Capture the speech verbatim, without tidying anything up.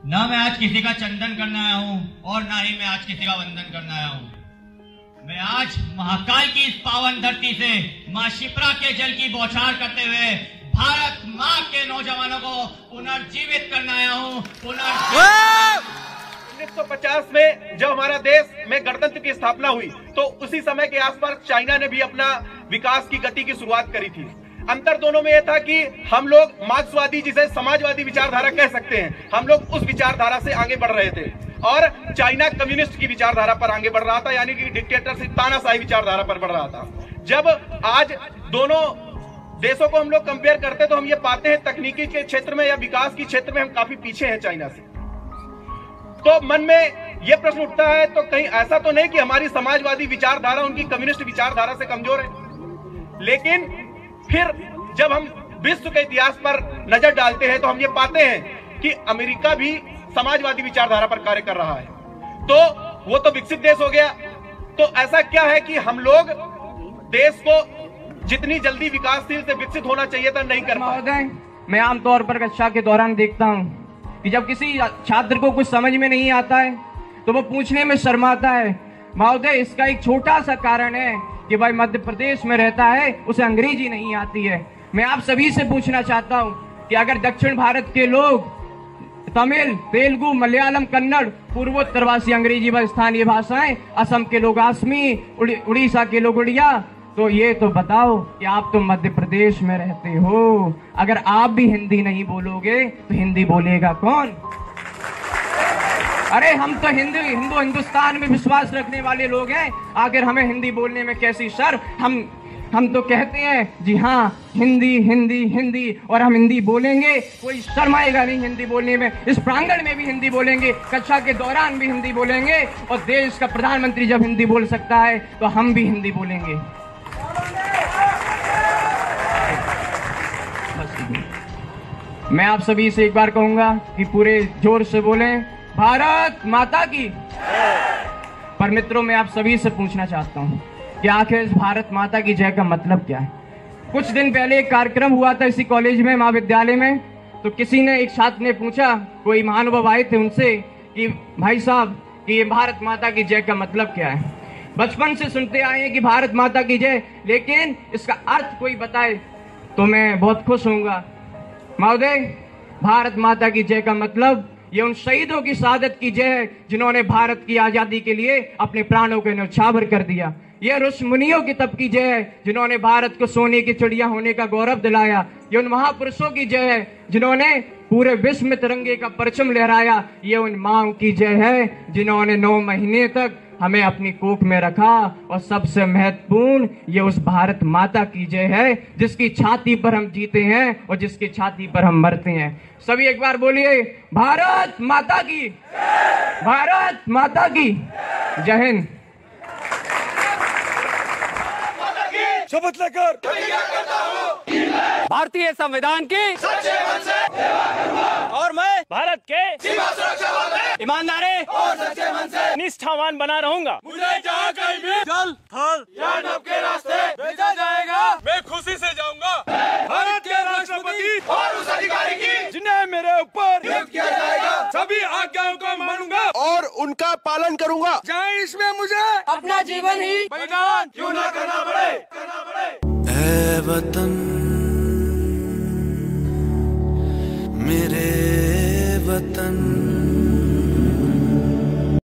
ना मैं आज किसी का चंदन करने आया हूँ और ना ही मैं आज किसी का वंदन करने आया हूँ। मैं आज महाकाल की इस पावन धरती से माँ शिप्रा के जल की बौछार करते हुए भारत माँ के नौजवानों को पुनर्जीवित करने आया हूँ। उन्नीस सौ पचास में जब हमारा देश में गणतंत्र की स्थापना हुई तो उसी समय के आसपास चाइना ने भी अपना विकास की गति की शुरुआत करी थी। अंतर दोनों में यह था कि हम लोग मार्क्सवादी, जिसे समाजवादी विचारधारा कह सकते हैं, हम लोग उस विचारधारा से आगे बढ़ रहे थे और चाइना कम्युनिस्ट की विचारधारा पर आगे बढ़ रहा था, यानी कि डिक्टेटरशिप, तानाशाही विचारधारा पर बढ़ रहा था। जब आज दोनों देशों को हम लोग कंपेयर करते तो हम ये पाते हैं तकनीकी के क्षेत्र में या विकास के क्षेत्र में हम काफी पीछे हैं चाइना से। तो मन में यह प्रश्न उठता है, तो कहीं ऐसा तो नहीं कि हमारी समाजवादी विचारधारा उनकी कम्युनिस्ट विचारधारा से कमजोर है। लेकिन फिर जब हम विश्व के इतिहास पर नजर डालते हैं तो हम ये पाते हैं कि अमेरिका भी समाजवादी विचारधारा पर कार्य कर रहा है, तो वो तो विकसित देश हो गया। तो ऐसा क्या है कि हम लोग देश को जितनी जल्दी विकासशील से विकसित होना चाहिए था नहीं कर पाए। मैं आमतौर पर कक्षा के दौरान देखता हूँ कि जब किसी छात्र को कुछ समझ में नहीं आता है तो वो पूछने में शर्माता है। महोदय, इसका एक छोटा सा कारण है कि भाई मध्य प्रदेश में रहता है, उसे अंग्रेजी नहीं आती है। मैं आप सभी से पूछना चाहता हूँ कि अगर दक्षिण भारत के लोग तमिल, तेलुगु, मलयालम, कन्नड़, पूर्वोत्तरवासी अंग्रेजी व स्थानीय भाषाएं, असम के लोग आसमी, उड़ीसा के लोग उड़िया, तो ये तो बताओ कि आप तो मध्य प्रदेश में रहते हो। अगर आप भी हिंदी नहीं बोलोगे तो हिंदी बोलेगा कौन? अरे हम तो हिंदू हिंदू हिंदुस्तान में विश्वास रखने वाले लोग हैं, आखिर हमें हिंदी बोलने में कैसी शर्म? हम हम तो कहते हैं जी हाँ, हिंदी हिंदी हिंदी, और हम हिंदी बोलेंगे, कोई शर्म आएगा नहीं हिंदी बोलने में। इस प्रांगण में भी हिंदी बोलेंगे, कक्षा के दौरान भी हिंदी बोलेंगे, और देश का प्रधानमंत्री जब हिंदी बोल सकता है तो हम भी हिंदी बोलेंगे। मैं आप सभी से एक बार कहूंगा कि पूरे जोर से बोलें, भारत माता की। पर मित्रों, मैं आप सभी से पूछना चाहता हूं कि आखिर इस भारत माता की जय का मतलब क्या है? कुछ दिन पहले एक कार्यक्रम हुआ था इसी कॉलेज में, महाविद्यालय में, तो किसी ने, एक छात्र ने पूछा, कोई महानुभाव आए थे उनसे कि भाई साहब, कि ये भारत माता की जय का मतलब क्या है? बचपन से सुनते आए हैं कि भारत माता की जय, लेकिन इसका अर्थ कोई बताए तो मैं बहुत खुश होऊंगा। महोदय, भारत माता की जय का मतलब ये उन शहीदों की शहादत की जय है जिन्होंने भारत की आजादी के लिए अपने प्राणों को न्यौछावर कर दिया। ये ऋषि मुनियों की तप की जय है जिन्होंने भारत को सोने की चिड़िया होने का गौरव दिलाया। ये उन महापुरुषों की जय है जिन्होंने पूरे विश्व में तिरंगे का परचम लहराया। ये उन माओ की जय है जिन्होंने नौ महीने तक हमें अपनी कोख में रखा। और सबसे महत्वपूर्ण, ये उस भारत माता की जय है जिसकी छाती पर हम जीते हैं और जिसकी छाती पर हम मरते हैं। सभी एक बार बोलिए, भारत माता की, भारत माता की जय हिंद। शपथ लेकर भारतीय संविधान की सच्चे मन से सेवा करूंगा और मैं भारत के सीमा सुरक्षा बल में ईमानदारी और सच्चे मन से निष्ठावान बना रहूंगा। मुझे जहाँ कहीं भी जल, थल या नभ के रास्ते भेजा जाएगा, मैं खुशी से जाऊंगा। भारत के राष्ट्रपति और उस अधिकारी की जिन्हें मेरे ऊपर नियुक्त किया जाएगा, सभी आज्ञाओं को मानूंगा और उनका पालन करूंगा, चाहे इसमें मुझे अपना जीवन ही बलिदान क्यों न करना पड़े करना पड़े। ऐ वतन मेरे वतन